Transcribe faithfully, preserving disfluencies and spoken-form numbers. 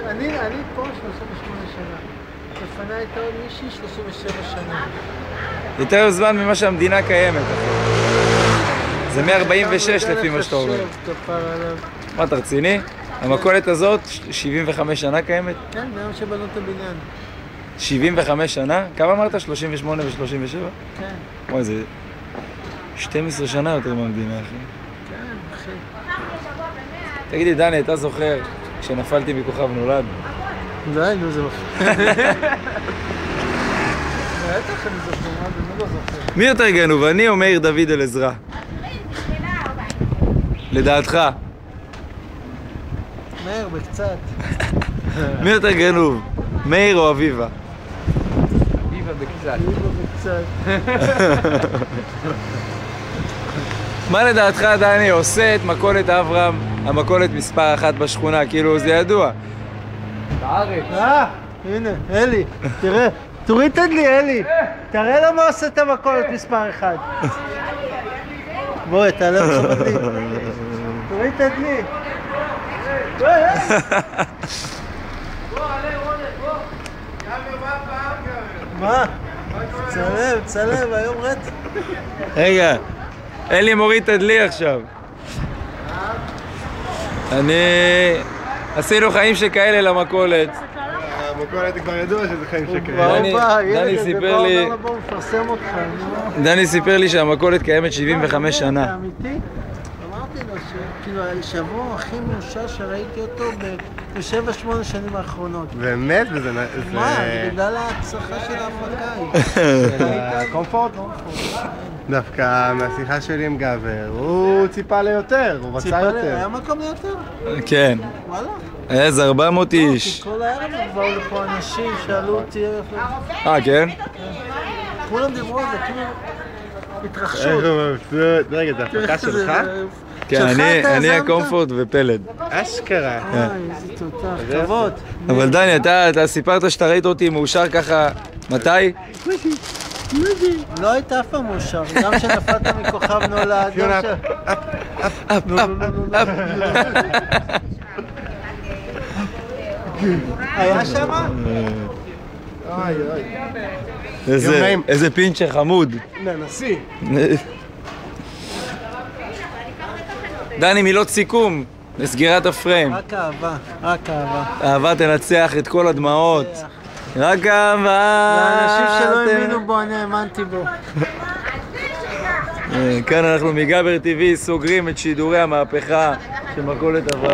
אני פה שלושים ושמונה שנה. לפני הייתה עוד מישהי שלושים ושבע שנה. יותר זמן ממה שהמדינה קיימת. זה מאה ארבעים ושש לפי מה שאתה אומר. מה, אתה רציני? המכולת הזאת שבעים וחמש שנה קיימת? כן, מהיום שבנו את הבניין. שבעים וחמש שנה? כמה אמרת? שלושים ושמונה ו-שלושים ושבע? כן. וואי, זה שתים עשרה שנה יותר מהמדינה, אחי. כן, אחי. תגידי, דני, אתה זוכר כשנפלתי מכוכב נולד? די, נו, זה מפחיד. בטח אני זוכר, מה זה, אני לא זוכר. מי יותר גנוב, אני או מאיר דוד אל עזרא? לדעתך? מאיר, בקצת. מי יותר גנוב, מאיר או אביבה? אביבה בקצת. אביבה בקצת. מה לדעתך, דני, עושה את מכולת אברהם המכולת מספר אחת בשכונה? כאילו, זה ידוע. בארץ. אה, הנה, אלי, תראה. תוריד את הדלי, אלי. תראה לו מה עושה את המכולת מספר אחד. בואי, תעלה לך בדלי. תוריד את הדלי. בוא, עלה רונן, בוא. מה? צלם, צלם, היום רצח. רגע, אלי מוריד את הדלי עכשיו. אני... עשינו חיים שכאלה למכולת. המכולת כבר ידוע שזה חיים שכאלה. דני סיפר לי... דני סיפר לי שהמכולת קיימת שבעים וחמש שנה. זה אמיתי? אמרתי לו שכאילו שבוע הכי מאושר שראיתי אותו בשבע שמונה שנים האחרונות. באמת? וזה... מה? זה בגלל ההצלחה של ההפקה. קומפורט? דווקא מהשיחה שלי עם גבר, הוא ציפה ליותר, הוא רצה יותר. היה מקום ליותר? כן. וואלה. היה איזה ארבע מאות איש. כל הערב באו לפה אנשים, שאלו אותי איפה... אה, כן? כולם דיברו על זה, כאילו... התרחשות. איך הוא מבסוט? רגע, זה הפקה שלך? כן, אני הקומפורט ופלד. אשכרה. אוי, איזה תותח, כבוד. אבל דני, אתה סיפרת שאתה ראית אותי מאושר ככה, מתי? לא היית אף פעם מאושר, גם שנפלת מכוכב נולד. פיונה, אפ, אפ, אפ, אפ, היה שמה? אוי אוי. איזה פינצ'ר חמוד. ננסי. דני, מילות סיכום לסגירת הפריים. רק אהבה, רק אהבה. אהבה תנצח את כל הדמעות. רק אהבה... לאנשים שלא האמינו בו, אני האמנתי בו. כאן אנחנו מגבר טי וי סוגרים את שידורי המהפכה של מכולת אברהם.